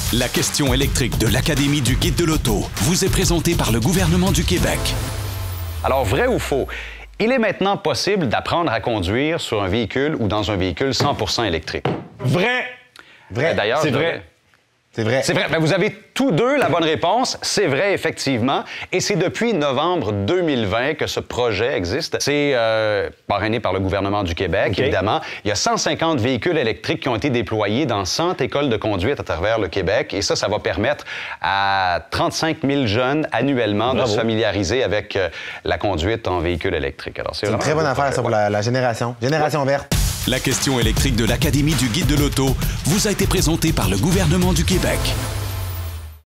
La question électrique de l'Académie du Guide de l'Auto vous est présentée par le gouvernement du Québec. Alors, vrai ou faux? Il est maintenant possible d'apprendre à conduire sur un véhicule ou dans un véhicule 100% électrique. Vrai! Vrai. D'ailleurs, c'est vrai. C'est vrai. C'est vrai. Ben, vous avez tous deux la bonne réponse. C'est vrai, effectivement. Et c'est depuis novembre 2020 que ce projet existe. C'est parrainé par le gouvernement du Québec, évidemment. Il y a 150 véhicules électriques qui ont été déployés dans 100 écoles de conduite à travers le Québec. Et ça va permettre à 35 000 jeunes annuellement de se familiariser avec la conduite en véhicule électrique. Alors, c'est une très bonne affaire, ça, pour la génération. Génération verte. La question électrique de l'Académie du Guide de l'Auto vous a été présentée par le gouvernement du Québec.